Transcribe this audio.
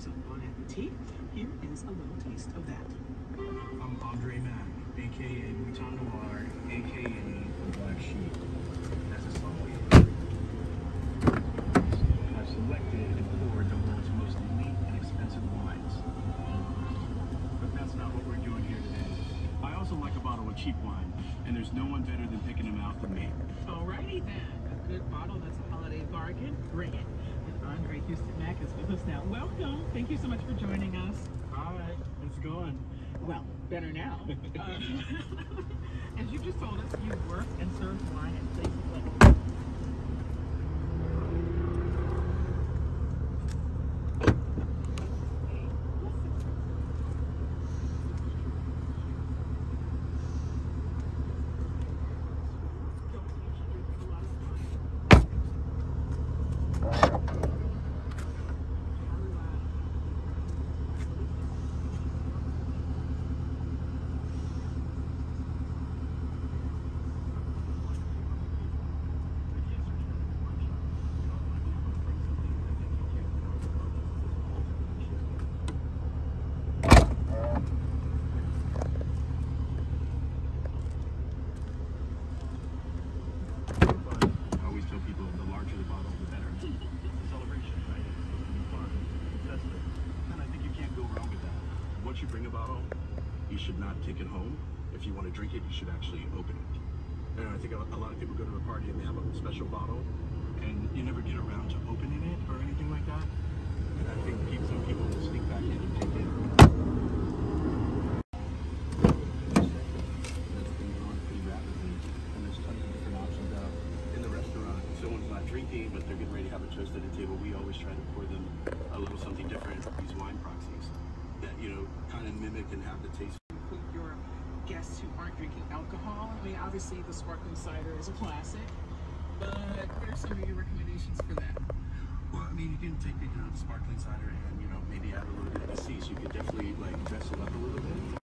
things of Bon Appetit. Here is a little taste of that. I'm Andre Mack, aka Mouton Noir, aka the Black Sheep. As a sommelier, I've selected and poured the world's most elite and expensive wines. But that's not what we're doing here today. I also like a bottle of cheap wine, and there's no one better than picking them out than me. Alrighty then, a good bottle that's a holiday bargain. Bring it. And Andre Houston Mack is with us now. Welcome. Thank you so much for joining us. Hi, it's going. Well, better now. As you just told us, you worked and served wine at places like Once you bring a bottle, you should not take it home. If you want to drink it, you should actually open it. And I think a lot of people go to a party and they have a special bottle, and you never get around to opening it or anything like that. And I think some people will sneak back in and take it. That's been going pretty rapidly, and there's tons of different options out in the restaurant. If someone's not drinking, but they're getting ready to have a toast at the table, we always try to pour them a little something different, these wine proxies that, you know, kind of mimic and have the taste. include your guests who aren't drinking alcohol. I mean, obviously the sparkling cider is a classic, but what are some of your recommendations for that? Well, I mean, you can take the sparkling cider and, you know, maybe add a little bit of the sea, so you could definitely like dress it up a little bit.